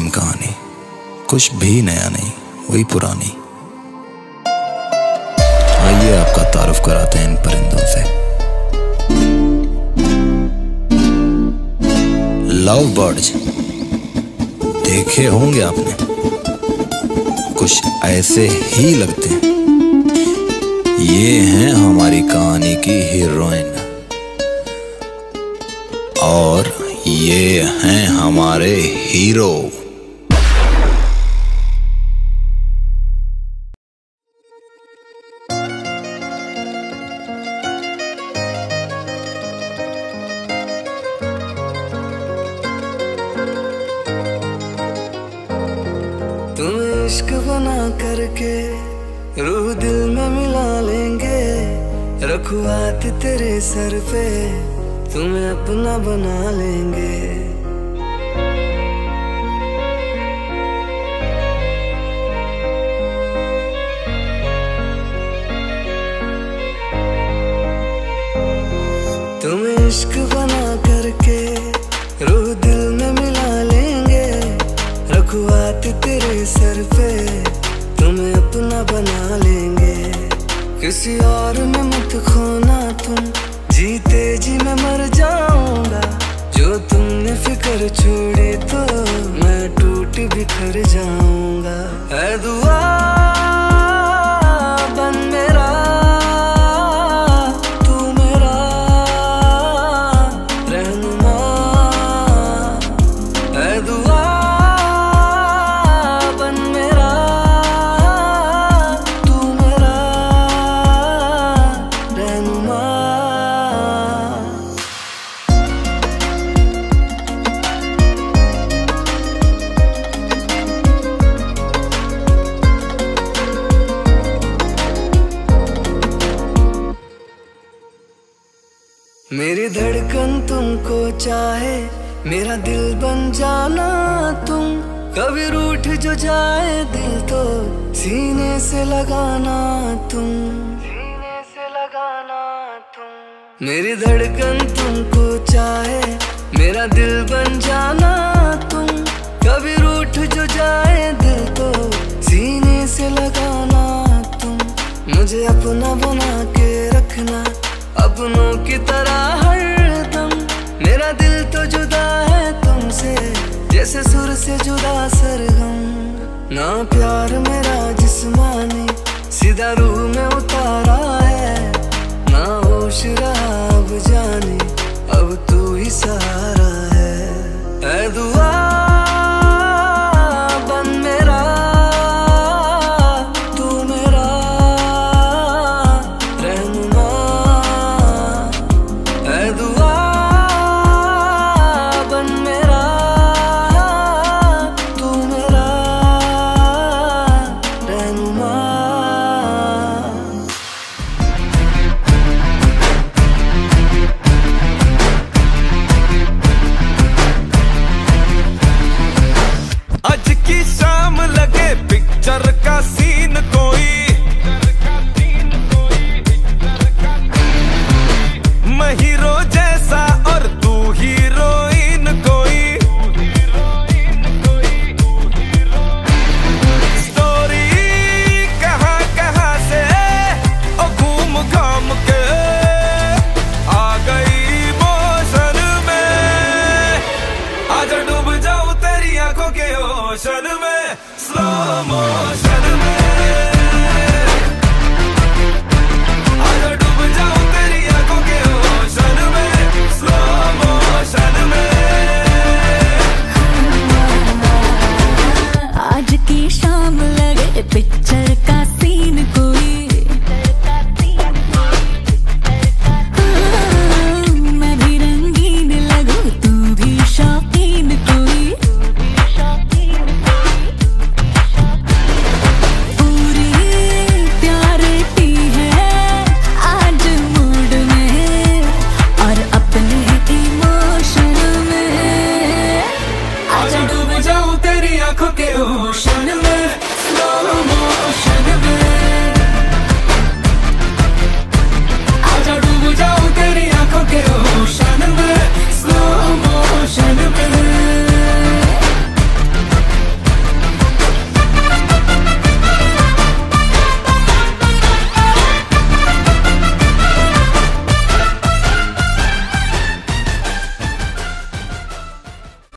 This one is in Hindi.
सेम कहानी, कुछ भी नया नहीं, वही पुरानी। आइए आपका तारुफ कराते हैं इन परिंदों से। लव बर्ड्स देखे होंगे आपने, कुछ ऐसे ही लगते हैं। ये हैं हमारी कहानी की हीरोइन और ये हैं हमारे हीरो। तुम्हें इश्क बना करके रूह दिल में मिला लेंगे, रखूं हाथ तेरे सर पे, तुम्हें अपना बना लेंगे। तुम्हें इश्क बना करके रूह दिल में मिला लेंगे, रखूं हाथ तेरे सर पे, तुम्हें अपना बना लेंगे। किसी और में मत खोना तुम, जीते जी मैं मर जाऊंगा। जो तुमने फिक्र छोड़ी तो मैं टूट बिखर जाऊंगा। ऐ दुआ बन मेरा, तू मेरा रहनुमा। ऐ दुआ बन मेरा, तू मेरा रहनुमा। मेरी धड़कन तुमको चाहे, मेरा दिल बन जाना तुम। कभी रूठ जो जाए दिल तो सीने से लगाना तुम, सीने से लगाना तुम। मेरी धड़कन तुमको चाहे, मेरा दिल बन जाना तुम। कभी रूठ जो जाए दिल तो सीने से लगाना तुम। मुझे अपना बना के रखना, अपनों की तरह हरदम। मेरा दिल तो जुदा है तुमसे, जैसे सुर से जुदा सरगम। ना प्यार मेरा जिस्मानी, सीधा रूह में उतारा है। ना होश रहा अब जाने, अब तू ही सहारा।